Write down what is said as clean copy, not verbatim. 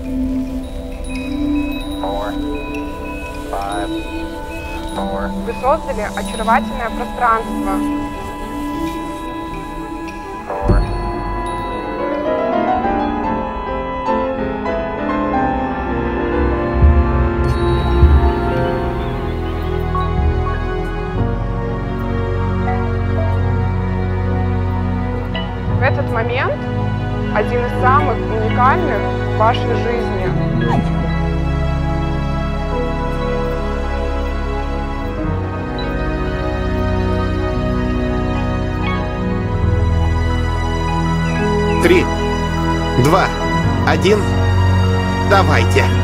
Вы создали очаровательное пространство. В этот момент один из самых уникальных в вашей жизни. Три, два, один, давайте.